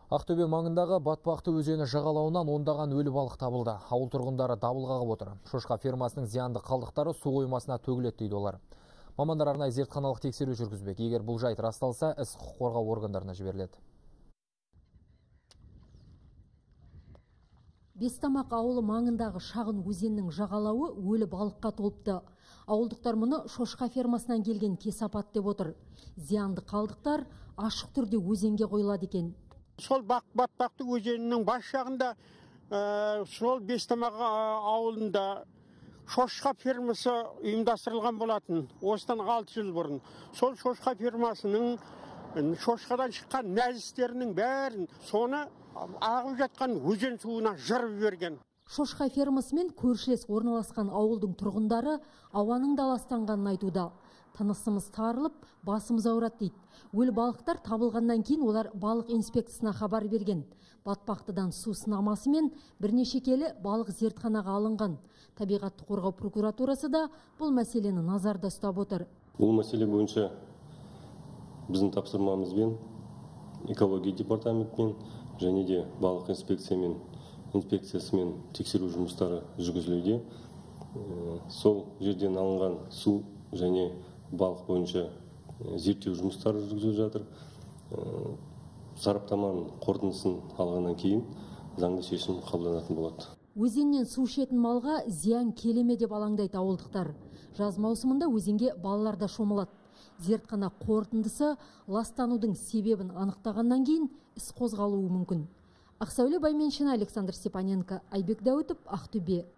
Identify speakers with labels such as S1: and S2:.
S1: Ақтөбе маңындағы Батпақты өзені жағалауынан ондаған өлі балық табылды. Ауыл тұрғындары дабыл қағып отыр. Шошқа фермасының зиянды қалдықтары су қоймасына төгіледі дейді олар. Мамандар арнайы зертханалық тексеру жүргізбек. Егер бұл жайт расталса, іс құқық қорғау органдарына жіберіледі.
S2: Бестамақ ауылы маңындағы шағын өзеннің жағалауы өлі балыққа толыпты. Ауылдықтар мұны шошқа фермасынан келген кесапат деп отыр. Зиянды қалдықтар ашық түрде өзенге қойылады екен.
S3: Сол Батпақты өзенінің бас жағында, сол Бестамақ ауылында шошқа фермасы ұйымдастырылған болатын. Осыдан 6 жыл бұрын. Сол шошқа фермасының шошқадан шыққан нәжістерінің бәрін соны ағып жатқан өзен суына жырып берген.
S2: Шошқа фермасымен көршілес орналасқан ауылдың тұрғындары ауаның да ластанғанын айтуда. Тынысымыз тарылып, басымыз ауырады дейді. Өлі балықтар табылғаннан кейін олар балық инспекциясына хабар берген. Батпақтыдан су сынамасымен бірнеше келі балық зертханаға алынған. Табиғатты қорғау прокуратурасы да бұл мәселені назарда ұстап отыр.
S4: Бұл мәселе бойынша біздің тапсырмамызбен экология департаментімен және де балық инспекциясымен тексеру жұмыстары жүргізілуде. Сол жерден алынған су және балық бойынша зерттеу жұмыстары жүргізіліп жатыр. Сараптаманың қорытындысын алғаннан кейін заңды шешім қабылданатын болады.
S2: Өзеннен су ішетін малға зиян келеме деп алаңдайды ауылдықтар. Жаз маусымында өзенге балалар да шомылады. Зертхана қорытындысы ластанудың себебін анықтағаннан кейін іс қозғалуы мүмкін. Ақсәуле Байменшина, Александр Степаненко, Айбек Дәуітов, Ақтөбе.